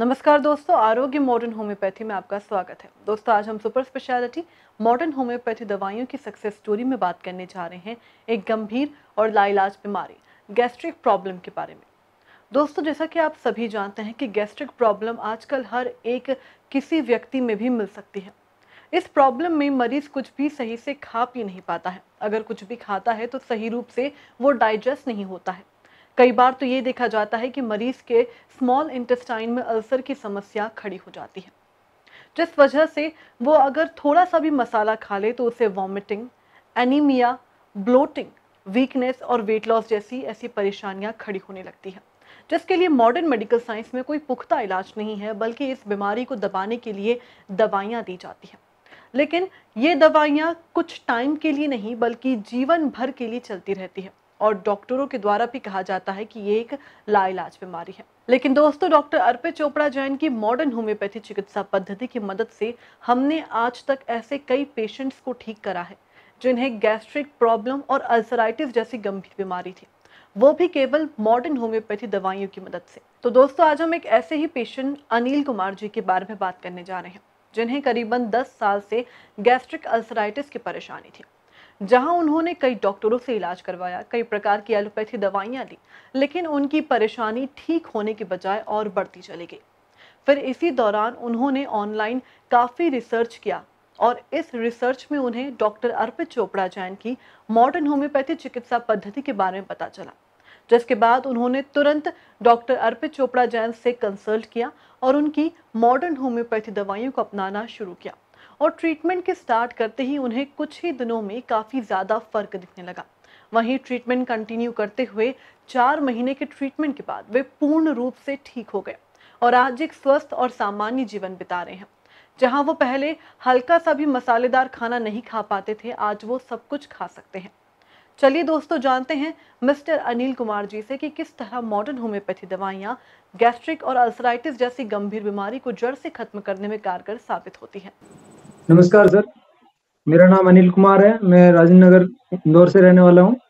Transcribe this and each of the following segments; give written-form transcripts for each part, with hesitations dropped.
नमस्कार दोस्तों, आरोग्य मॉडर्न होम्योपैथी में आपका स्वागत है। दोस्तों, आज हम सुपर स्पेशलिटी मॉडर्न होम्योपैथी दवाइयों की सक्सेस स्टोरी में बात करने जा रहे हैं एक गंभीर और लाइलाज बीमारी गैस्ट्रिक प्रॉब्लम के बारे में। दोस्तों, जैसा कि आप सभी जानते हैं कि गैस्ट्रिक प्रॉब्लम आजकल हर एक किसी व्यक्ति में भी मिल सकती है। इस प्रॉब्लम में मरीज कुछ भी सही से खा पी नहीं पाता है। अगर कुछ भी खाता है तो सही रूप से वो डाइजेस्ट नहीं होता है। कई बार तो ये देखा जाता है कि मरीज के स्मॉल इंटेस्टाइन में अल्सर की समस्या खड़ी हो जाती है, जिस वजह से वो अगर थोड़ा सा भी मसाला खा ले तो उसे वॉमिटिंग, एनीमिया, ब्लोटिंग, वीकनेस और वेट लॉस जैसी ऐसी परेशानियां खड़ी होने लगती हैं, जिसके लिए मॉडर्न मेडिकल साइंस में कोई पुख्ता इलाज नहीं है, बल्कि इस बीमारी को दबाने के लिए दवाइयाँ दी जाती हैं। लेकिन ये दवाइयाँ कुछ टाइम के लिए नहीं बल्कि जीवन भर के लिए चलती रहती है और डॉक्टरों के द्वारा भी कहा जाता है कि ये एक लाइलाज बीमारी है। लेकिन दोस्तों, डॉक्टर अर्पित चोपड़ा जैन की मॉडर्न होम्योपैथी चिकित्सा पद्धति की मदद से हमने आज तक ऐसे कई पेशेंट्स को ठीक करा है जिन्हें गैस्ट्रिक प्रॉब्लम और अल्सराइटिस जैसी गंभीर बीमारी थी, वो भी केवल मॉडर्न होम्योपैथी दवाइयों की मदद से। तो दोस्तों, आज हम एक ऐसे ही पेशेंट अनिल कुमार जी के बारे में बात करने जा रहे हैं जिन्हें करीबन 10 साल से गैस्ट्रिक अल्सराइटिस की परेशानी थी। जहां उन्होंने कई डॉक्टरों से इलाज करवाया, कई प्रकार की एलोपैथी दवाइयां ली, लेकिन उनकी परेशानी ठीक होने के बजाय और बढ़ती चली गई। फिर इसी दौरान उन्होंने ऑनलाइन काफ़ी रिसर्च किया और इस रिसर्च में उन्हें डॉक्टर अर्पित चोपड़ा जैन की मॉडर्न होम्योपैथी चिकित्सा पद्धति के बारे में पता चला, जिसके बाद उन्होंने तुरंत डॉक्टर अर्पित चोपड़ा जैन से कंसल्ट किया और उनकी मॉडर्न होम्योपैथी दवाइयों को अपनाना शुरू किया। और ट्रीटमेंट के स्टार्ट करते ही उन्हें कुछ ही दिनों में काफ़ी ज़्यादा फर्क दिखने लगा। वहीं ट्रीटमेंट कंटिन्यू करते हुए 4 महीने के ट्रीटमेंट के बाद वे पूर्ण रूप से ठीक हो गए और आज एक स्वस्थ और सामान्य जीवन बिता रहे हैं। जहां वो पहले हल्का सा भी मसालेदार खाना नहीं खा पाते थे, आज वो सब कुछ खा सकते हैं। चलिए दोस्तों, जानते हैं मिस्टर अनिल कुमार जी से कि किस तरह मॉडर्न होम्योपैथी दवाइयाँ गैस्ट्रिक और अल्सराइटिस जैसी गंभीर बीमारी को जड़ से खत्म करने में कारगर साबित होती है। नमस्कार सर, मेरा नाम अनिल कुमार है। मैं राजेंद्र नगर इंदौर से रहने वाला हूं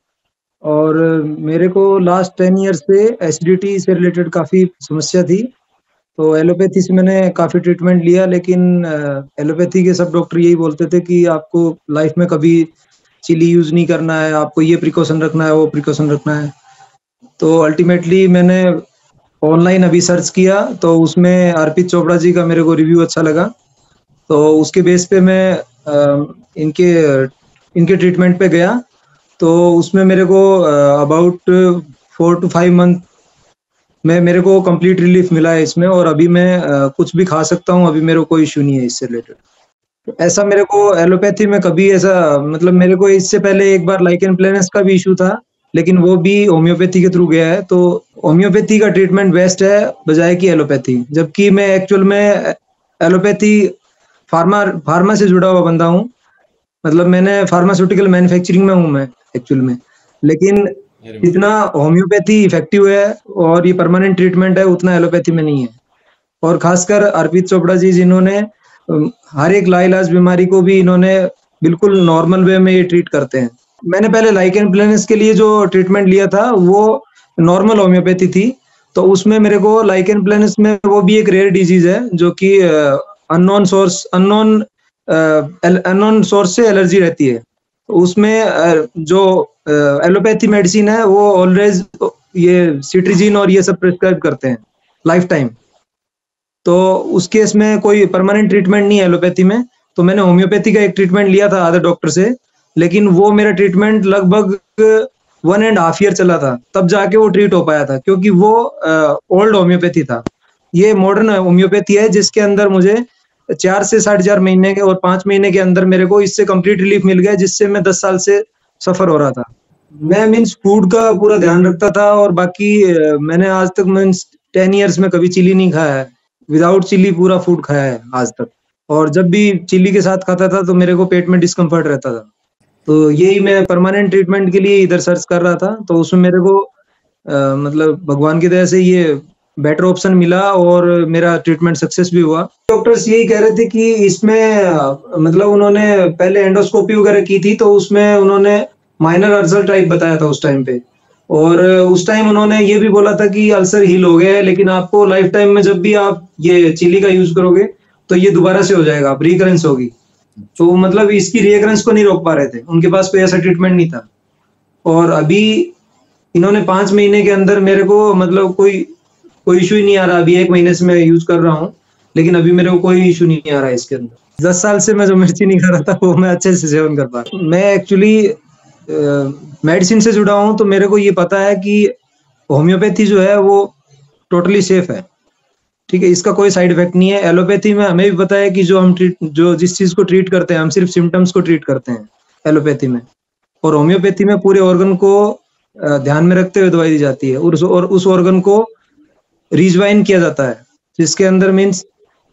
और मेरे को लास्ट 10 ईयर से एसिडिटी से रिलेटेड काफ़ी समस्या थी। तो एलोपैथी से मैंने काफ़ी ट्रीटमेंट लिया, लेकिन एलोपैथी के सब डॉक्टर यही बोलते थे कि आपको लाइफ में कभी चिली यूज़ नहीं करना है, आपको ये प्रिकॉशन रखना है, वो प्रिकॉशन रखना है। तो अल्टीमेटली मैंने ऑनलाइन अभी सर्च किया तो उसमें अर्पित चोपड़ा जी का मेरे को रिव्यू अच्छा लगा। तो उसके बेस पे मैं इनके ट्रीटमेंट पे गया। तो उसमें मेरे को अबाउट 4 to 5 मंथ में मेरे को कंप्लीट रिलीफ मिला है इसमें, और अभी मैं कुछ भी खा सकता हूँ। अभी मेरे को कोई इशू नहीं है इससे रिलेटेड। ऐसा मेरे को एलोपैथी में कभी ऐसा मतलब मेरे को इससे पहले एक बार लाइकेन प्लेनस का भी इशू था, लेकिन वो भी होम्योपैथी के थ्रू गया है। तो होम्योपैथी का ट्रीटमेंट बेस्ट है बजाय कि एलोपैथी, जबकि मैं एक्चुअल में एलोपैथी फार्मा से जुड़ा हुआ बंदा हूँ। मतलब मैंने फार्मास्यूटिकल मैन्युफैक्चरिंग में हूँ मैं एक्चुअल में, लेकिन जितना होम्योपैथी इफेक्टिव है और ये परमानेंट ट्रीटमेंट है उतना एलोपैथी में नहीं है। और खासकर अर्पित चोपड़ा जी जिन्होंने हर एक लाइलाज बीमारी को भी इन्होंने बिल्कुल नॉर्मल वे में ये ट्रीट करते हैं। मैंने पहले लाइकेन प्लेनस के लिए जो ट्रीटमेंट लिया था वो नॉर्मल होम्योपैथी थी। तो उसमें मेरे को लाइकेन प्लेनस में वो भी एक रेयर डिजीज है जो कि अननोन सोर्स से एलर्जी रहती है। तो उसमें जो एलोपैथी मेडिसिन है वो ऑलवेज ये सिट्रीजिन और ये सब प्रिस्क्राइब करते हैं लाइफ टाइम। तो उस केस में कोई परमानेंट ट्रीटमेंट नहीं है एलोपैथी में। तो मैंने होम्योपैथी का एक ट्रीटमेंट लिया था अदर डॉक्टर से, लेकिन वो मेरा ट्रीटमेंट लगभग 1.5 ईयर चला था, तब जाके वो ट्रीट हो पाया था, क्योंकि वो ओल्ड होम्योपैथी था। ये मॉडर्न होम्योपैथी है जिसके अंदर मुझे 4 से 4.5 महीने के और 5 महीने के अंदर मेरे को इससे कंप्लीट रिलीफ मिल गया, जिससे मैं 10 साल से सफर हो रहा था। मैं मीन्स फूड का पूरा ध्यान रखता था, और बाकी मैंने आज तक मीन्स 10 ईयर्स में कभी चिली नहीं खाया है। विदाउट चिली पूरा फूड खाया है आज तक, और जब भी चिली के साथ खाता था तो मेरे को पेट में डिस्कम्फर्ट रहता था। तो यही मैं परमानेंट ट्रीटमेंट के लिए इधर सर्च कर रहा था। तो उसमें मेरे को मतलब भगवान की दया से ये बेटर ऑप्शन मिला और मेरा ट्रीटमेंट सक्सेस भी हुआ। डॉक्टर्स यही कह रहे थे कि इसमें मतलब उन्होंने पहले एंडोस्कोपी वगैरह की थी, तो उसमें उन्होंने माइनर अल्सर टाइप बताया था उस टाइम पे, और उस टाइम उन्होंने ये भी बोला था कि अल्सर हील हो गया है, लेकिन आपको लाइफ टाइम में जब भी आप ये चिली का यूज करोगे तो ये दोबारा से हो जाएगा, आप रिकरेंस होगी। तो मतलब इसकी रिकरेंस को नहीं रोक पा रहे थे, उनके पास कोई ऐसा ट्रीटमेंट नहीं था। और अभी इन्होंने 5 महीने के अंदर मेरे को मतलब कोई इशू ही नहीं आ रहा। अभी 1 महीने से मैं यूज कर रहा हूँ, लेकिन अभी मेरे को कोई इशू नहीं आ रहा है इसके अंदर। 10 साल से मैं जो मिर्ची नहीं खा रहा था वो मैं अच्छे से सेवन कर पा रहा हूँ। मैं एक्चुअली मेडिसिन से जुड़ा हूँ, तो मेरे को ये पता है कि होम्योपैथी जो है वो टोटली सेफ है, ठीक है, इसका कोई साइड इफेक्ट नहीं है। एलोपैथी में हमें भी पता है कि जो जिस चीज को ट्रीट करते हैं, हम सिर्फ सिम्टम्स को ट्रीट करते हैं एलोपैथी में, और होम्योपैथी में पूरे ऑर्गन को ध्यान में रखते हुए दवाई दी जाती है, और उस ऑर्गन को रिजवाइन किया जाता है, जिसके अंदर मीन्स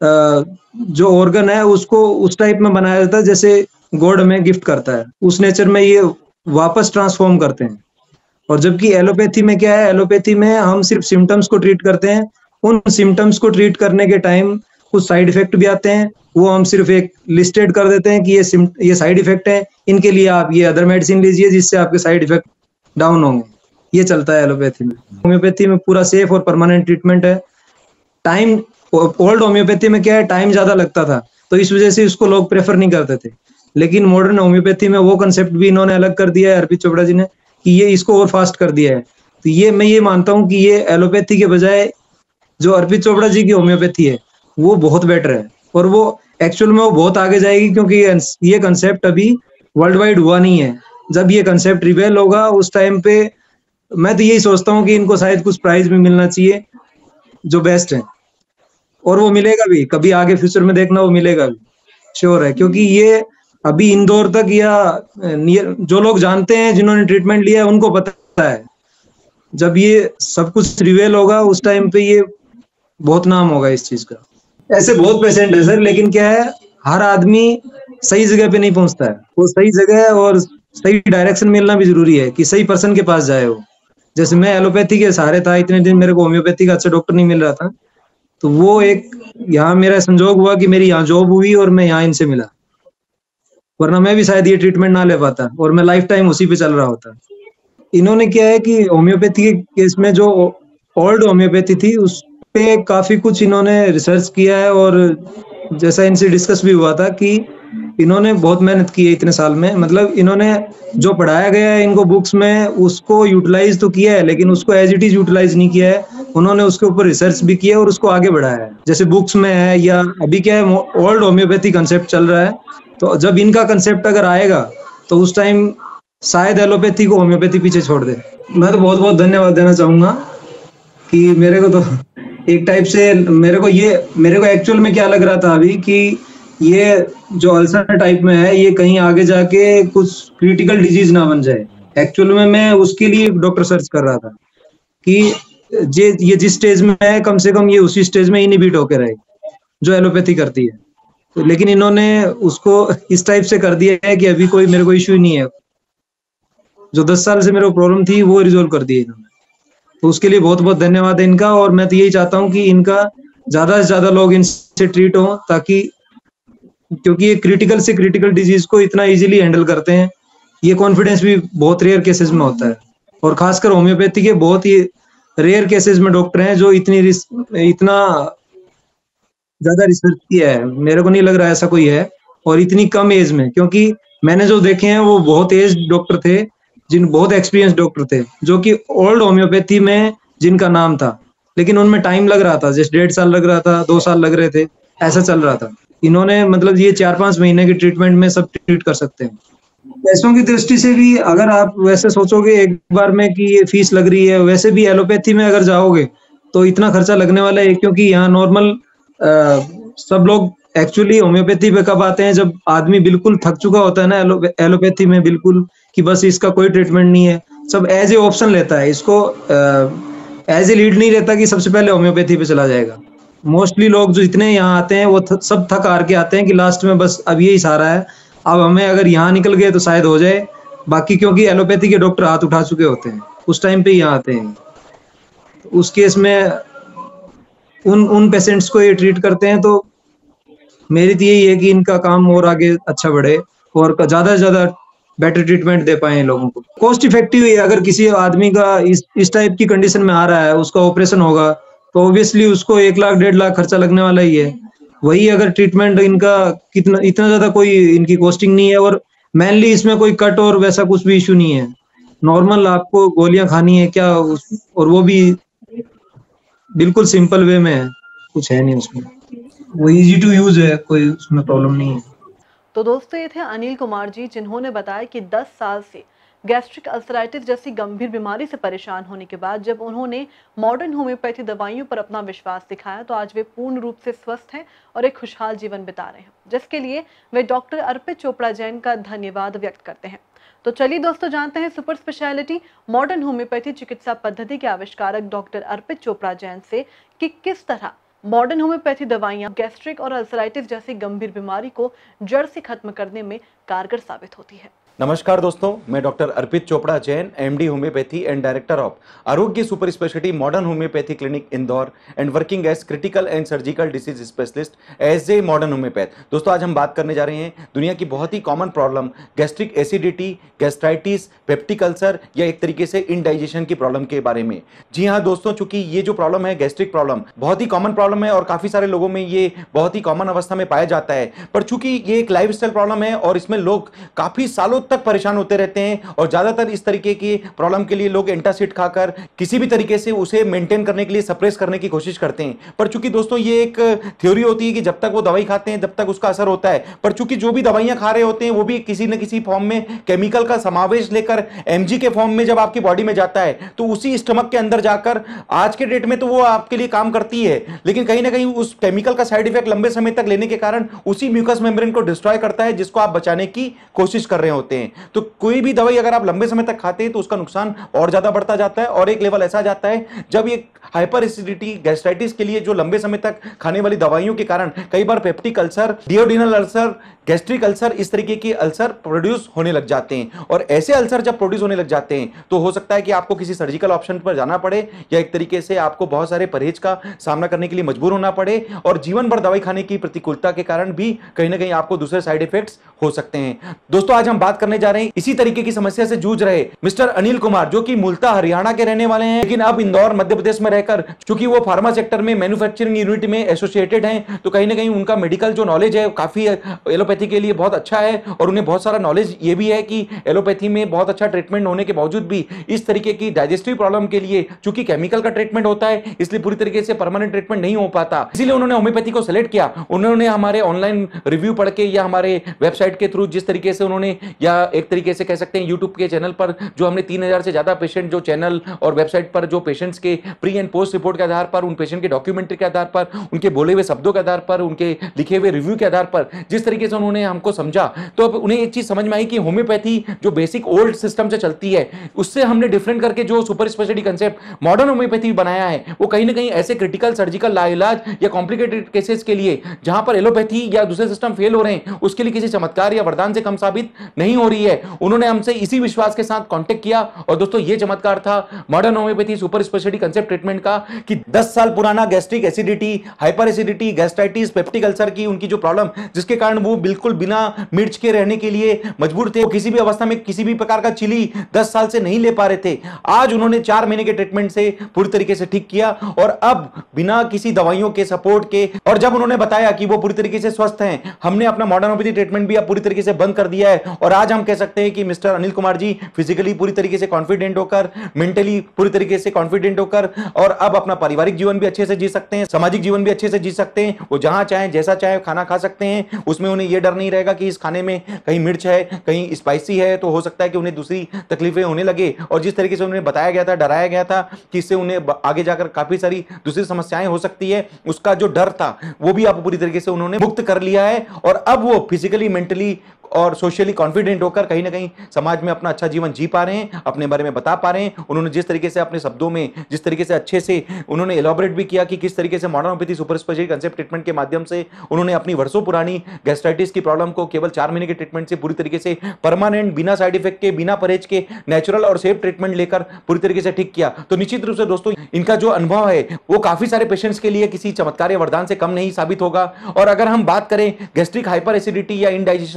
जो ऑर्गन है उसको उस टाइप में बनाया जाता है जैसे गॉड हमें गिफ्ट करता है, उस नेचर में ये वापस ट्रांसफॉर्म करते हैं। और जबकि एलोपैथी में क्या है, एलोपैथी में हम सिर्फ सिम्टम्स को ट्रीट करते हैं। उन सिम्टम्स को ट्रीट करने के टाइम कुछ साइड इफेक्ट भी आते हैं, वो हम सिर्फ एक लिस्टेड कर देते हैं कि ये साइड इफेक्ट है, इनके लिए आप ये अदर मेडिसिन लीजिए जिससे आपके साइड इफेक्ट डाउन होंगे। ये चलता है एलोपैथी में। होम्योपैथी में पूरा सेफ और परमानेंट ट्रीटमेंट है। टाइम ओल्ड होम्योपैथी में क्या है, टाइम ज्यादा लगता था, तो इस वजह से इसको लोग प्रेफर नहीं करते थे। लेकिन मॉडर्न होम्योपैथी में वो कंसेप्ट भी इन्होंने अलग कर दिया है, अर्पित चोपड़ा जी ने, कि ये इसको और फास्ट कर दिया है। तो ये मैं ये मानता हूँ कि ये एलोपैथी के बजाय जो अर्पित चोपड़ा जी की होम्योपैथी है वो बहुत बेटर है, और वो एक्चुअल में वो बहुत आगे जाएगी, क्योंकि ये कंसेप्ट अभी वर्ल्ड वाइड हुआ नहीं है। जब ये कंसेप्ट रिवेल होगा उस टाइम पे मैं तो यही सोचता हूँ कि इनको शायद कुछ प्राइज भी मिलना चाहिए जो बेस्ट है, और वो मिलेगा भी, कभी आगे फ्यूचर में देखना वो मिलेगा भी, श्योर है। क्योंकि ये अभी इंदौर तक या जो लोग जानते हैं जिन्होंने ट्रीटमेंट लिया है उनको पता है, जब ये सब कुछ रिवेल होगा उस टाइम पे ये बहुत नाम होगा इस चीज का। ऐसे बहुत पेशेंट है सर, लेकिन क्या है, हर आदमी सही जगह पे नहीं पहुंचता है। वो सही जगह और सही डायरेक्शन मिलना भी जरूरी है कि सही पर्सन के पास जाए वो। जैसे मैं एलोपैथी के सहारे था इतने दिन, मेरे को होम्योपैथी का अच्छा डॉक्टर नहीं मिल रहा था, तो वो एक यहाँ मेरा संजोग हुआ कि मेरी यहाँ जॉब हुई और मैं यहाँ इनसे मिला, वरना मैं भी शायद ये ट्रीटमेंट ना ले पाता और मैं लाइफ टाइम उसी पे चल रहा होता। इन्होंने क्या है कि होम्योपैथी के केस में जो ओल्ड होम्योपैथी थी उस पे काफी कुछ इन्होंने रिसर्च किया है, और जैसा इनसे डिस्कस भी हुआ था कि इन्होंने बहुत मेहनत की है इतने साल में। मतलब इन्होंने जो पढ़ाया गया है इनको बुक्स में उसको यूटिलाइज तो किया है, लेकिन उसको एज इट इज यूटिलाइज नहीं किया है। उन्होंने उसके ऊपर रिसर्च भी किया है और उसको आगे बढ़ाया है, जैसे बुक्स में है, या अभी क्या है ओल्ड होम्योपैथी कंसेप्ट चल रहा है, तो जब इनका कंसेप्ट अगर आएगा तो उस टाइम शायद एलोपैथी को होम्योपैथी पीछे छोड़ दे। मैं तो बहुत बहुत धन्यवाद देना चाहूंगा कि मेरे को तो एक टाइप से मेरे को एक्चुअल में क्या लग रहा था अभी कि ये जो अल्सर टाइप में है ये कहीं आगे जाके कुछ क्रिटिकल डिजीज ना बन जाए। एक्चुअल में मैं उसके लिए डॉक्टर सर्च कर रहा था कि ये जिस स्टेज में है कम से कम ये उसी स्टेज में इनहिबिट होके रहे जो एलोपैथी करती है। तो लेकिन इन्होंने उसको इस टाइप से कर दिया है कि अभी कोई मेरे को इश्यू नहीं है, जो 10 साल से मेरे को प्रॉब्लम थी वो रिजोल्व कर दी इन्होंने। तो उसके लिए बहुत बहुत धन्यवाद है इनका, और मैं तो यही चाहता हूँ कि इनका ज्यादा से ज्यादा लोग इनसे ट्रीट हो, ताकि क्योंकि ये क्रिटिकल से क्रिटिकल डिजीज को इतना इजीली हैंडल करते हैं, ये कॉन्फिडेंस भी बहुत रेयर केसेस में होता है। और खासकर होम्योपैथी के बहुत ही रेयर केसेस में डॉक्टर हैं जो इतना ज्यादा रिसर्च किया है, मेरे को नहीं लग रहा ऐसा कोई है, और इतनी कम एज में। क्योंकि मैंने जो देखे हैं वो बहुत एज डॉक्टर थे, बहुत एक्सपीरियंस डॉक्टर थे, जो कि ओल्ड होम्योपैथी में जिनका नाम था, लेकिन उनमें टाइम लग रहा था, जैसे 1.5 साल लग रहा था, 2 साल लग रहे थे, ऐसा चल रहा था। इन्होंने मतलब ये 4-5 महीने के ट्रीटमेंट में सब ट्रीट कर सकते हैं। पैसों की दृष्टि से भी अगर आप वैसे सोचोगे एक बार में कि ये फीस लग रही है, वैसे भी एलोपैथी में अगर जाओगे तो इतना खर्चा लगने वाला है, क्योंकि यहाँ नॉर्मल सब लोग एक्चुअली होम्योपैथी पे कब आते हैं, जब आदमी बिल्कुल थक चुका होता है ना एलोपैथी में, बिल्कुल कि बस इसका कोई ट्रीटमेंट नहीं है, सब एज ए ऑप्शन लेता है इसको, एज ए लीड नहीं रहता कि सबसे पहले होम्योपैथी पे चला जाएगा। मोस्टली लोग जो इतने यहाँ आते हैं वो सब थक हार के आते हैं कि लास्ट में बस अब यही सहारा है, अब हमें अगर यहाँ निकल गए तो शायद हो जाए, बाकी क्योंकि एलोपैथी के डॉक्टर हाथ उठा चुके होते हैं उस टाइम पे यहाँ आते हैं। तो उस केस में उन पेशेंट्स को ये ट्रीट करते हैं। तो मेरी तो यही है कि इनका काम और आगे अच्छा बढ़े और ज्यादा से ज्यादा बेटर ट्रीटमेंट दे पाए लोगों को। कॉस्ट इफेक्टिव है, अगर किसी आदमी का इस टाइप की कंडीशन में आ रहा है, उसका ऑपरेशन होगा तो ऑब्वियसली उसको 1 लाख 1.5 लाख खर्चा लगने वाला ही है। वही अगर ट्रीटमेंट इनका इतना ज्यादा कोई इनकी कॉस्टिंग नहीं है, और मेनली इसमें कोई कट और वैसा कुछ भी इशू नहीं है। नॉर्मल आपको गोलियां खानी है क्या, और वो भी बिल्कुल सिंपल वे में है, कुछ है नहीं उसमें, वो इजी टू यूज है, कोई उसमें प्रॉब्लम नहीं है। तो दोस्तों ये थे अनिल कुमार जी, जिन्होंने बताया कि 10 साल से गैस्ट्रिक अल्सराइटिस जैसी गंभीर बीमारी से परेशान होने के बाद जब उन्होंने मॉडर्न होम्योपैथी दवाइयों पर अपना विश्वास दिखाया तो आज वे पूर्ण रूप से स्वस्थ हैं और एक खुशहाल जीवन बिता रहे हैं, जिसके लिए वे डॉक्टर अर्पित चोपड़ा जैन का धन्यवाद व्यक्त करते हैं। तो चलिए दोस्तों जानते हैं सुपर स्पेशलिटी मॉडर्न होम्योपैथी चिकित्सा पद्धति के आविष्कारक डॉक्टर अर्पित चोपड़ा जैन से कि किस तरह मॉडर्न होम्योपैथी दवाइयां गैस्ट्रिक और अल्सराइटिस जैसी गंभीर बीमारी को जड़ से खत्म करने में कारगर साबित होती है। नमस्कार दोस्तों, मैं doctor Arpit Chopra Jain, MD homoeopathy and director of Arogya super speciality modern homeopathy clinic Indore and working as critical and surgical disease specialist as a modern homoeopath. दोस्तों आज हम बात करने जा रहे हैं दुनिया की बहुत ही common problem gastric acidity, gastritis, peptic ulcer या एक तरीके से इंडाइजेशन की प्रॉब्लम के बारे में। जी हाँ दोस्तों, चूंकि ये जो प्रॉब्लम है गैस्ट्रिक प्रॉब्लम बहुत ही कॉमन प्रॉब्लम है और काफी सारे लोगों में ये बहुत ही कॉमन अवस्था में पाया जाता है, पर चूंकि ये एक लाइफस्टाइल प्रॉब्लम है और इसमें लोग काफी सालों तक परेशान होते रहते हैं और ज्यादातर इस तरीके की प्रॉब्लम के लिए लोग एंटासिड खाकर किसी भी तरीके से उसे मेंटेन करने के लिए सप्रेस करने की कोशिश करते हैं। पर चूंकि दोस्तों ये एक थ्योरी होती है कि जब तक वो दवाई खाते हैं तब तक उसका असर होता है, पर चूंकि जो भी दवाइयां खा रहे होते हैं वो भी किसी न किसी फॉर्म में केमिकल का समावेश लेकर एमजी के फॉर्म में जब आपकी बॉडी में जाता है तो उसी स्टमक के अंदर जाकर आज के डेट में तो वो आपके लिए काम करती है, लेकिन कहीं ना कहीं उस केमिकल का साइड इफेक्ट लंबे समय तक लेने के कारण उसी म्यूकस मेम्ब्रेन को डिस्ट्रॉय करता है जिसको आप बचाने की कोशिश कर रहे होते हैं। तो कोई भी दवाई अगर आप लंबे समय तक खाते हैं तो उसका नुकसान और ज्यादा बढ़ता जाता है और एक लेवल ऐसा जाता है जब ये हाइपर एसिडिटी, गैस्ट्राइटिस के लिए जो लंबे समय तक खाने वाली दवाइयों के कारण कई बार peptic ulcer, duodenal ulcer, gastric ulcer, इस तरीके के अल्सर प्रोड्यूस होने लग जाते हैं। और ऐसे अल्सर जब प्रोड्यूस होने लग जाते हैं तो हो सकता है कि आपको किसी सर्जिकल ऑप्शन पर जाना पड़े या एक तरीके से आपको बहुत सारे परहेज का सामना करने के लिए मजबूर होना पड़े और जीवन भर दवाई खाने की प्रतिकूलता के कारण भी कहीं ना कहीं आपको दूसरे साइड इफेक्ट्स हो सकते हैं। दोस्तों आज हम बात करने जा रहे हैं इसी तरीके की समस्या से जूझ रहे मिस्टर अनिल कुमार, जो कि मूलतः हरियाणा के रहने वाले हैं, लेकिन अब इंदौर मध्य प्रदेश में रहकर चूंकि वो फार्मा सेक्टर में मैन्युफैक्चरिंग यूनिट में एसोसिएटेड हैं तो कहीं ना कहीं उनका मेडिकल जो नॉलेज है काफी एलोपैथी के लिए बहुत अच्छा है और उन्हें बहुत सारा नॉलेज ये भी है कि एलोपैथी में बहुत अच्छा ट्रीटमेंट होने के बावजूद भी इस तरीके की डाइजेस्टिव प्रॉब्लम के लिए चूंकि केमिकल का ट्रीटमेंट होता है इसलिए पूरी तरीके से परमानेंट ट्रीटमेंट नहीं हो पाता, इसलिए उन्होंने होम्योपैथी को सेलेक्ट किया। उन्होंने हमारे ऑनलाइन रिव्यू पढ़ के या हमारे वेबसाइट के थ्रू जिस तरीके से उन्होंने या एक तरीके से कह सकते हैं यूट्यूब के चैनल पर जो हमने 3000 से ज्यादा पेशेंट जो चैनल और वेबसाइट पर जो पेशेंट्स के प्री एंड पोस्ट रिपोर्ट के आधार पर, उन पेशेंट के डॉक्यूमेंट्री के आधार पर, उनके बोले हुए शब्दों के आधार पर, उनके लिखे हुए रिव्यू के आधार पर जिस तरीके से उन्होंने हमको समझा तो अब उन्हें एक चीज समझ में आई कि होम्योपैथी जो बेसिक ओल्ड सिस्टम से चलती है उससे हमने डिफरेंट करके जो super speciality concept modern homoeopathy बनाया है वो कहीं ना कहीं ऐसे क्रिटिकल सर्जिकल लाइलाज या कॉम्प्लिकेटेड केसेस के लिए जहां पर एलोपैथी या दूसरे सिस्टम फेल हो रहे हैं उसके लिए किसी चमत्कार या वरदान से कम साबित नहीं हो रही है। उन्होंने हमसे इसी विश्वास के साथ कांटेक्ट किया और दोस्तों ये चमत्कार था modern homeopathy super speciality concept treatment का कि 10 साल पुराना gastric acidity, hyper acidity, gastritis, peptic ulcer की उनकी जो प्रॉब्लम जिसके कारण वो बिल्कुल बिना मिर्च के रहने के लिए मजबूर थे, किसी भी अवस्था में किसी भी प्रकार का चिली 10 साल से नहीं ले पा रहे थे, आज उन्होंने 4 महीने के ट्रीटमेंट से पूरी तरीके से ठीक किया और अब बिना किसी दवाइयों के सपोर्ट के, और जब उन्होंने बताया कि वो पूरी तरीके से स्वस्थ हैं, हमने अपना मॉडर्न होम्योपैथी ट्रीटमेंट भी अब पूरी तरीके से बंद कर दिया है और आज हम कह सकते हैं कि मिस्टर अनिल कुमार जी फिजिकली पूरी तरीके से कॉन्फिडेंट होकर, मेंटली पूरी तरीके से कॉन्फिडेंट होकर और अब अपना पारिवारिक जीवन भी अच्छे से जी सकते हैं, सामाजिक जीवन भी अच्छे से जी सकते हैं। वो जहां चाहे जैसा चाहे खाना खा सकते हैं, उसमें उन्हें यह डर नहीं रहेगा कि इस खाने में कहीं मिर्च है, कहीं स्पाइसी है तो हो सकता है कि उन्हें दूसरी तकलीफें होने लगे। और जिस तरीके से उन्हें बताया गया था, डराया गया था कि इससे उन्हें आगे जाकर काफी सारी दूसरी समस्याएं हो सकती है, उसका जो डर था वो भी आप पूरी तरीके से उन्होंने मुक्त कर लिया है और अब वो फिजिकली, मेंटली और सोशली कॉन्फिडेंट होकर कहीं ना कहीं समाज में अपना अच्छा जीवन जी पा रहे हैं, अपने बारे में बता पा रहे हैं। उन्होंने जिस तरीके से अपने शब्दों में जिस तरीके से अच्छे से उन्होंने एलॉबरेट भी किया कि किस तरीके से modern homeopathy super speciality concept treatment के माध्यम से उन्होंने अपनी वर्षों पुरानी गैस्ट्राइटिस की प्रॉब्लम को केवल 4 महीने के ट्रीटमेंट से पूरी तरीके से परमानेंट, बिना साइड इफेक्ट के, बिना परहेज के, नेचुरल और सेफ ट्रीटमेंट लेकर पूरी तरीके से ठीक किया। तो निश्चित रूप से दोस्तों इनका जो अनुभव है वो काफी सारे पेशेंट्स के लिए किसी चमत्कार या वरदान से कम नहीं साबित होगा। और अगर हम बात करें गैस्ट्रिक हाइपर एसिडिटी या इंडाइजेशन से रिलेटेड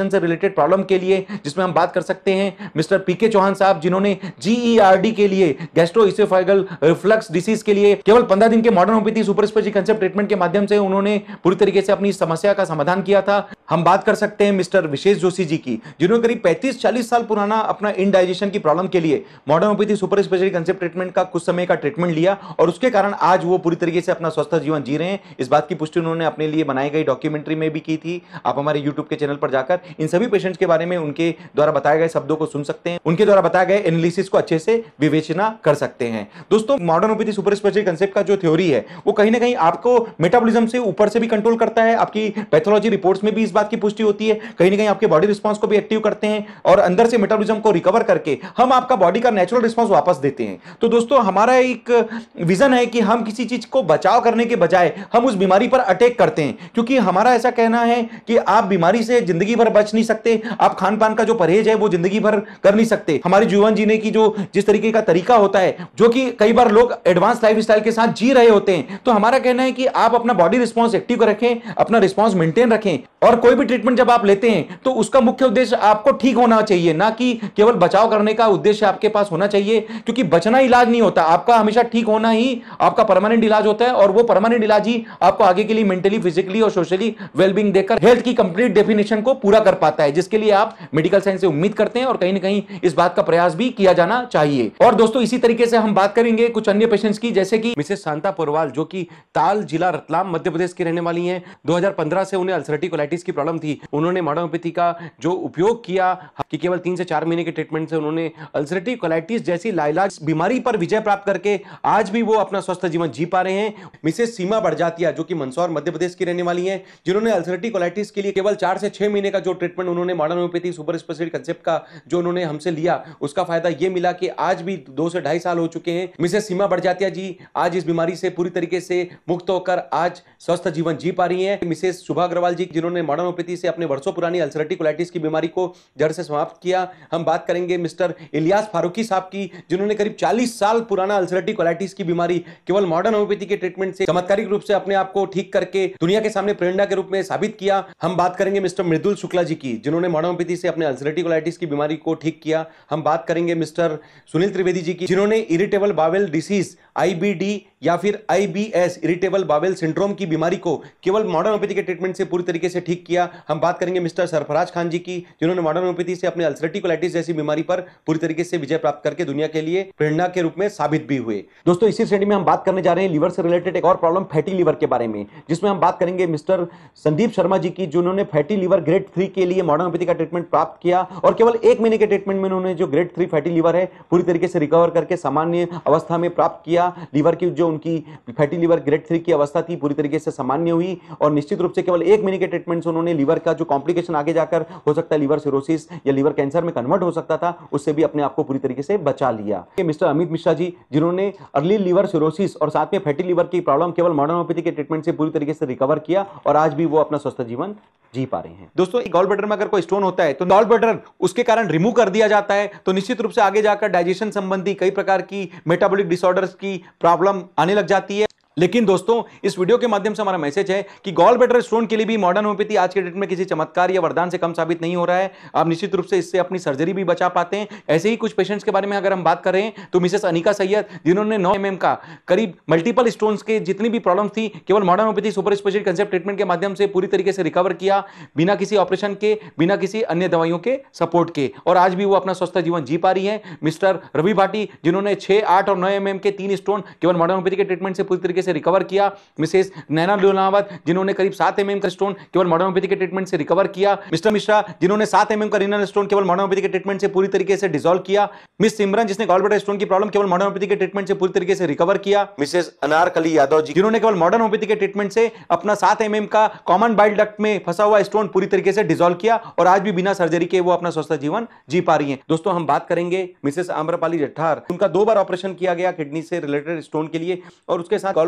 रिलेटेड प्रॉब्लम के लिए, जिसमें हम बात कर सकते हैं मिस्टर पीके चौहान साहब, जिन्होंने GERD के लिए, गैस्ट्रोइसोफेगल रिफ्लक्स डिसीज के लिए केवल 15 दिन के modern homeopathy super speciality concept treatment के माध्यम से उन्होंने पूरी तरीके से अपनी समस्या का समाधान किया था। हम बात कर सकते हैं मिस्टर विशेष जोशी जी की, जिन्होंने करीब 35-40 साल पुराना अपना इंडाइजेशन की प्रॉब्लम के लिए modern homeopathy super speciality concept treatment का कुछ समय का ट्रीटमेंट लिया और उसके कारण आज वो पूरी तरीके से अपना स्वस्थ जीवन जी रहे हैं। इस बात की पुष्टि उन्होंने अपने लिए बनाई गई डॉक्यूमेंट्री में भी की थी। आप हमारे यूट्यूब के चैनल पर जाकर इन सभी पेशेंट्स के बारे में उनके द्वारा बताए गए शब्दों को सुन सकते हैं, उनके द्वारा बताए गए एनालिसिस को अच्छे से विवेचना कर सकते हैं। दोस्तों, modern homeopathy super speciality concept का जो थ्योरी है वो कहीं ना कहीं आपको मेटाबॉलिज्म से ऊपर से भी कंट्रोल करता है। आपकी पैथोलॉजी रिपोर्ट्स में भी इस बात की पुष्टि होती है, कहीं ना कहीं आपके बॉडी रिस्पांस को भी एक्टिव करते हैं और अंदर से मेटाबॉलिज्म को रिकवर करके हम आपका बॉडी का नेचुरल रिस्पांस वापस देते हैं। तो दोस्तों, हमारा एक विजन है कि हम किसी चीज को बचाव करने के बजाय हम उस बीमारी पर अटैक करते हैं, क्योंकि हमारा ऐसा कहना है कि आप बीमारी से जिंदगी भर बच नहीं सकते, आप खान पान का जो परहेज है वो जिंदगी भर कर नहीं सकते। हमारी जीवन जीने की जो जिस तरीके का तरीका होता है, जो कि कई बार लोग एडवांस लाइफस्टाइल के साथ जी रहे होते हैं, तो हमारा कहना है कि आप अपना बॉडी रिस्पांस एक्टिव रखें, अपना रिस्पांस मेंटेन रखें और कोई भी ट्रीटमेंट जब आप लेते हैं तो उसका मुख्य उद्देश्य आपको ठीक होना चाहिए, ना कि केवल बचाव करने का उद्देश्य आपके पास होना चाहिए, क्योंकि बचना इलाज नहीं होता, आपका हमेशा ठीक होना ही आपका परमानेंट इलाज होता है और वो परमानेंट इलाज ही आपको आगे के लिए मेंटली, फिजिकली और सोशली वेलबींग देकर हेल्थ की कंप्लीट डेफिनेशन को पूरा कर पाता है, जिसके लिए आप मेडिकल साइंस से उम्मीद करते हैं और कहीं ना कहीं इस बात का प्रयास भी किया जाना चाहिए। और दोस्तों, इसी तरीके से हम बात करेंगे कुछ अन्य पेशेंट्स की, जैसे कि मिसेस शांता पुरवाल, जो कि ताल जिला रतलाम मध्य प्रदेश की रहने वाली हैं। 2015 से उन्हें अल्सरेटिव कोलाइटिस की प्रॉब्लम थी। उन्होंने मॉडर्न होम्योपैथी का जो उपयोग किया कि केवल 3 से 4 महीने के ट्रीटमेंट से उन्होंने अल्सरेटिव कोलाइटिस जैसी लाइलाज बीमारी पर विजय प्राप्त करके आज भी वो अपना स्वस्थ जीवन जी पा रहे हैं। मिसेस सीमा बड़जातिया, जो कि मंदसौर मध्य प्रदेश की रहने वाली हैं, जिन्होंने अल्सरेटिव कोलाइटिस के लिए केवल 4 से 6 महीने का जो ट्रीटमेंट उन्होंने modern homeopathy super speciality concept का जो उन्होंने हमसे लिया, उसका फायदा ये मिला कि आज भी 2 से 2.5 साल हो चुके हैं। मिसेस सीमा बड़जातिया जी आज इस बीमारी से पूरी तरीके से मुक्त होकर आज स्वस्थ जीवन जी पा रही हैं। मिसेस शुभा अग्रवाल जी, जिन्होंने मॉडर्न होम्योपैथी से अपने वर्षों पुरानी अल्सरेटिव कोलाइटिस की बीमारी को जड़ से समाप्त किया। हम बात करेंगे मिस्टर इलियास फारूकी साहब की, जिन्होंने करीब 40 साल पुराना अल्सरेटिव कोलाइटिस की बीमारी केवल मॉडर्न होम्योपैथी के ट्रीटमेंट से चमत्कारिक रूप से अपने आप को ठीक करके दुनिया के सामने प्रेरणा के रूप में साबित किया। हम बात करेंगे मिस्टर मृदुल शुक्ला जी की, जिन्होंने मॉडर्न होम्योपैथी से अपने अल्सरेटिव कोलाइटिस की बीमारी को ठीक किया। हम बात करेंगे मिस्टर सुनील त्रिवेदी जी की, जिन्होंने इरिटेबल बावेल डिसीज IBD या फिर IBS इरिटेबल बावेल सिंड्रोम की बीमारी को केवल मॉडर्न होम्योपैथी के ट्रीटमेंट से पूरी तरीके से ठीक किया। हम बात करेंगे मिस्टर सरफराज खान जी की, जिन्होंने मॉडर्न होम्योपैथी से अपने अल्सरेटिव कोलाइटिस जैसी बीमारी पर पूरी तरीके से विजय प्राप्त करके दुनिया के लिए प्रेरणा के रूप में साबित भी हुए। दोस्तों, इसी श्रेणी में हम बात करने जा रहे हैं लीवर से रिलेटेड एक और प्रॉब्लम, फैटी लीवर के बारे में, जिसमें हम बात करेंगे मिस्टर संदीप शर्मा जी की, जिन्होंने फैटी लीवर ग्रेड 3 के लिए मॉडर्न होम्योपैथी का ट्रीटमेंट प्राप्त किया और केवल 1 महीने के ट्रीटमेंट में उन्होंने जो ग्रेड 3 फैटी लीवर है पूरी तरीके से रिकवर करके सामान्य अवस्था में प्राप्त किया। लीवर की जो उनकी फैटी लीवर ग्रेड 3 की अवस्था थी पूरी तरीके से सामान्य हुई और निश्चित रूप से केवल 1 महीने के ट्रीटमेंट से उन्होंने लीवर का जो कॉम्प्लिकेशन आगे जाकर हो सकता है लीवर सिरोसिस या लीवर कैंसर में कन्वर्ट हो सकता था, उससे भी अपने आप को पूरी तरीके से बचा लिया। मिस्टर अमित मिश्रा जी, जिन्होंने अर्ली लीवर सिरोसिस और साथ में फैटी लीवर की प्रॉब्लम केवल मॉडर्न होम्योपैथी के ट्रीटमेंट से पूरी तरीके से रिकवर किया और आज भी वो अपना स्वस्थ जीवन जी पा रहे हैं। दोस्तों, गॉल ब्लैडर में अगर कोई स्टोन होता है तो गॉल ब्लैडर उसके कारण रिमूव कर दिया जाता है, तो निश्चित रूप से आगे जाकर डाइजेशन संबंधी कई प्रकार की मेटाबॉलिक डिसऑर्डर्स की प्रॉब्लम आने लग जाती है। लेकिन दोस्तों, इस वीडियो के माध्यम से हमारा मैसेज है कि गॉल ब्लैडर स्टोन के लिए भी मॉडर्न होम्योपैथी आज के डेट में किसी चमत्कार या वरदान से कम साबित नहीं हो रहा है। आप निश्चित रूप से इससे अपनी सर्जरी भी बचा पाते हैं। ऐसे ही कुछ पेशेंट्स के बारे में अगर हम बात करें तो मिसेस अनिका सैयद, जिन्होंने 9 mm का करीब मल्टीपल स्टोन्स के जितनी भी प्रॉब्लम थी केवल modern homeopathy super speciality concept treatment के माध्यम से पूरी तरीके से रिकवर किया, बिना किसी ऑपरेशन के, बिना किसी अन्य दवाइयों के सपोर्ट के, और आज भी वो अपना स्वस्थ जीवन जी पा रही है। मिस्टर रवि भाटी, जिन्होंने 6, 8 और 9 mm के 3 स्टोन केवल मॉडर्न होम्योपैथी के ट्रीटमेंट से पूरी तरीके से रिकवर किया। मिसेस नैना लोनावत, जिन्होंने करीब 7 mm का स्टोन केवल मॉडर्न होम्योपैथी के ट्रीटमेंट से रिकवर किया। मिस्टर मिश्रा, जिन्होंने 7 mm का रीनल स्टोन केवल मॉडर्न होम्योपैथी के ट्रीटमेंट से पूरी तरीके से डिसॉल्व किया। मिस सिमरन, जिसने गॉल ब्लैडर स्टोन की प्रॉब्लम केवल मॉडर्न होम्योपैथी के ट्रीटमेंट से पूरी तरीके से रिकवर किया। मिसेस अनारकली यादव जी, जिन्होंने केवल मॉडर्न होम्योपैथी के ट्रीटमेंट से अपना 7 mm का कॉमन बाइल डक्ट में फंसा हुआ स्टोन पूरी तरीके से डिसॉल्व किया और आज भी बिना सर्जरी के वो अपना स्वस्थ जीवन जी पा रही हैं। दोस्तों, हम बात करेंगे मिसेस आम्रपाली जट्ठार, उनका 2 बार ऑपरेशन किया गया किडनी से रिलेटेड स्टोन के लिए और उसके साथ गॉल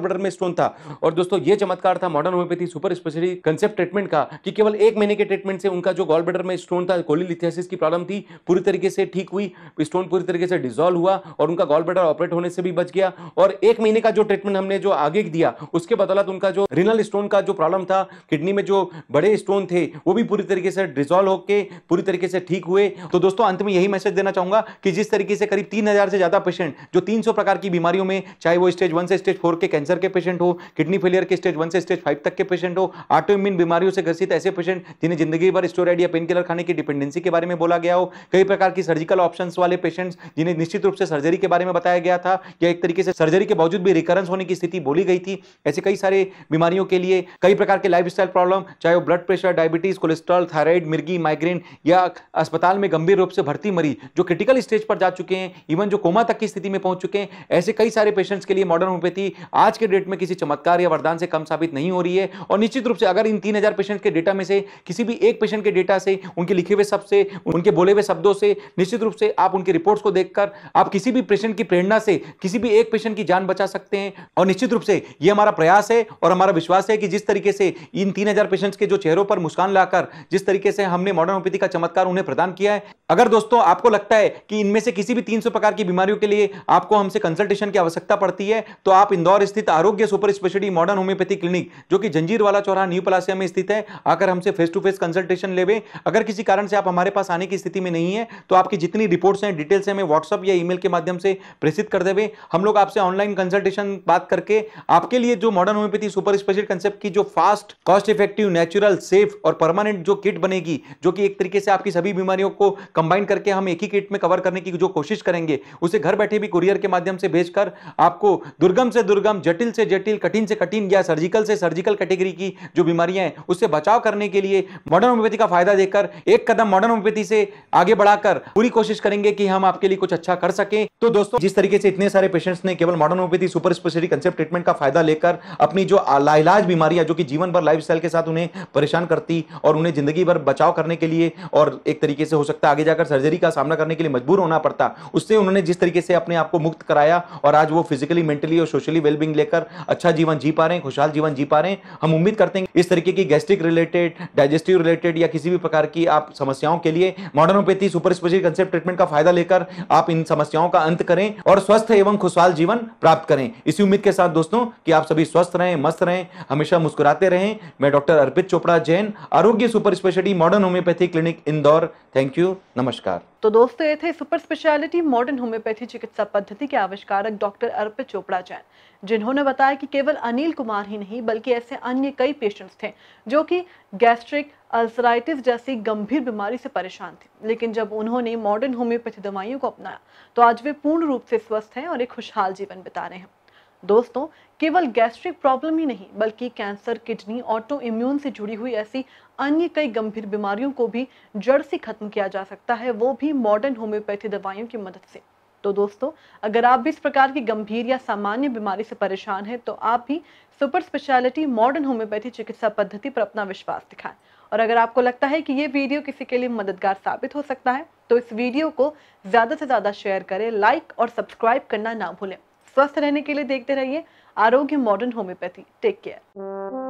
ब्लैडर में स्टोन था। और दोस्तों ये चमत्कार था modern homeopathy super speciality concept treatment का कि केवल 1 महीने के ट्रीटमेंट से उनका जो गॉल ब्लैडर में स्टोन था, कोलीलिथियासिस की प्रॉब्लम थी, पूरी तरीके से ठीक हुई, स्टोन पूरी तरीके से डिसॉल्व हुआ और उनका गॉल ब्लैडर ऑपरेट होने से भी बच गया। और 1 महीने का जो ट्रीटमेंट हमने जो आगे दिया उसके बदौलत उनका जो रीनल स्टोन का जो प्रॉब्लम था, किडनी में जो बड़े स्टोन थे वो भी पूरी तरीके से डिसॉल्व होके पूरी तरीके से ठीक हुए। तो दोस्तों अंत में यही मैसेज देना चाहूंगा कि जिस तरीके से करीब 3000 से ज्यादा पेशेंट जो 300 प्रकार की बीमारियों में, चाहे वो स्टेज 1 से स्टेज 4 के कैंसर के पेशेंट हो, किडनी फेलियर के स्टेज 1 से स्टेज 5 तक के पेशेंट हो, ऑटो इम्यून बीमारियों से ग्रसित ऐसे पेशेंट जिन्हें जिंदगी भर स्टेरॉइड या पेन किलर खाने की डिपेंडेंसी के बारे में बोला गया हो, कई प्रकार की सर्जिकल ऑप्शंस वाले पेशेंट्स जिन्हें निश्चित रूप से सर्जरी के बारे में बताया गया था या एक तरीके से सर्जरी के बावजूद भी रिकरेंस होने की स्थिति बोली गई थी, ऐसे कई सारे बीमारियों के लिए, कई प्रकार के लाइफस्टाइल प्रॉब्लम, चाहे वो blood pressure, diabetes, cholesterol, thyroid, मिर्गी, माइग्रेन या अस्पताल में गंभीर रूप से भर्ती मरीज जो क्रिटिकल स्टेज पर जा चुके हैं, इवन जो कोमा तक की स्थिति में पहुंच चुके हैं, ऐसे कई सारे पेशेंट्स के लिए मॉडर्न होम्योपैथी आज के डेट में किसी चमत्कार या वरदान से कम साबित नहीं हो रही है। और निश्चित रूप से अगर इन 3000 पेशेंट के डेटा में से किसी भी एक पेशेंट के डेटा से, उनके लिखे हुए शब्द से, उनके बोले हुए शब्दों से, निश्चित रूप से आप उनकी रिपोर्ट्स को देखकर आप किसी भी पेशेंट की प्रेरणा से किसी भी एक पेशेंट की जान बचा सकते हैं। और निश्चित रूप से यह हमारा प्रयास है और हमारा विश्वास है कि जिस तरीके से इन 3000 पेशेंट्स के जो चेहरों पर मुस्कान लाकर जिस तरीके से हमने मॉडर्न होम्योपैथी का चमत्कार उन्हें प्रदान किया है, अगर दोस्तों आपको लगता है कि इनमें से किसी भी 300 प्रकार की बीमारियों के लिए आपको हमसे कंसल्टेशन की आवश्यकता पड़ती है, तो आप इंदौर स्थित Arogya super speciality modern homeopathy clinic जो कि जंजीरवाला चौराहा न्यू पलासिया में स्थित है, आकर हमसे फेस टू फेस कंसल्टेशन लेवे। अगर किसी कारण से आप हमारे पास आने की स्थिति में नहीं है तो आपकी जितनी रिपोर्ट्स हैं, डिटेल्स हमें व्हाट्सएप या ईमेल के माध्यम से प्रेषित कर देवे। हम लोग आपसे ऑनलाइन कंसल्टेशन बात करके आपके लिए जो modern homeopathy super speciality concept की जो fast, cost effective, natural, safe और परमानेंट जो किट बनेगी, जो कि एक तरीके से आपकी सभी बीमारियों को कंबाइन करके हम एक ही किट में कवर करने की जो कोशिश करेंगे, उसे घर बैठे भी कुरियर के माध्यम से भेजकर आपको दुर्गम से दुर्गम, जटिल से जटिल, कठिन से कठिन या सर्जिकल से सर्जिकल कैटेगरी की जो बीमारियां हैं उससे बचाव करने के लिए मॉडर्न होम्योपैथी का फायदा देकर एक कदम मॉडर्न होम्योपैथी से आगे बढ़ाकर पूरी कोशिश करेंगे कि हम आपके लिए कुछ अच्छा कर सकें। तो दोस्तों जिस तरीके से इतने सारे पेशेंट्स ने केवल modern homeopathy super speciality concept treatment का फायदा लेकर अपनी जो लाइलाज बीमारियां जो कि जीवन भर लाइफस्टाइल के साथ उन्हें परेशान करती और उन्हें जिंदगी भर बचाव करने के लिए और एक तरीके से हो सकता है आगे जाकर सर्जरी का सामना करने के लिए मजबूर होना पड़ता, उससे उन्होंने जिस तरीके से अपने आप को मुक्त कराया और आज वो फिजिकली, मेंटली और सोशली वेलबींग लेकर अच्छा जीवन जी पा रहे हैं, खुशहाल जीवन जी पा रहे हैं। हम उम्मीद करते हैं इस तरीके की गैस्ट्रिक रिलेटेड, डाइजेस्टिव रिलेटेड या किसी भी प्रकार की आप समस्याओं के लिए modern homeopathy super speciality concept treatment का फायदा लेकर आप इन समस्याओं का अंत करें और स्वस्थ एवं खुशहाल जीवन प्राप्त करें। इसी उम्मीद के साथ दोस्तों कि आप सभी स्वस्थ रहें, मस्त रहें, हमेशा मुस्कुराते रहें। मैं doctor Arpit Chopra Jain, Arogya super speciality modern homeopathy clinic Indore. Thank you, नमस्कार। तो दोस्तों ये थे सुपर स्पेशलिटी मॉडर्न होम्योपैथी चिकित्सा पद्धति के आविष्कारक डॉक्टर अर्पित चोपड़ा जैन, जिन्होंने बताया कि केवल अनिल कुमार ही नहीं बल्कि ऐसे अन्य कई पेशेंट्स थे जो कि गैस्ट्रिक, अल्सराइटिस जैसी गंभीर बीमारी से परेशान थे, लेकिन जब उन्होंने मॉडर्न होम्योपैथी दवाइयों को अपनाया तो आज वे पूर्ण रूप से स्वस्थ हैं और एक खुशहाल जीवन बिता रहे हैं। दोस्तों केवल गैस्ट्रिक प्रॉब्लम ही नहीं बल्कि कैंसर, किडनी, ऑटो इम्यून से जुड़ी हुई ऐसी अन्य कई गंभीर बीमारियों को भी जड़ से खत्म किया जा सकता है, वो भी मॉडर्न होम्योपैथी दवाइयों की मदद से। तो दोस्तों अगर आप भी इस प्रकार की गंभीर या सामान्य बीमारी से परेशान हैं तो आप भी सुपर स्पेशलिटी मॉडर्न होम्योपैथी चिकित्सा पद्धति पर अपना विश्वास दिखाएं। और अगर आपको लगता है कि ये वीडियो किसी के लिए मददगार साबित हो सकता है तो इस वीडियो को ज़्यादा से ज़्यादा शेयर करें, लाइक और सब्सक्राइब करना ना भूलें। स्वस्थ रहने के लिए देखते रहिए आरोग्य मॉडर्न होम्योपैथी। Take care.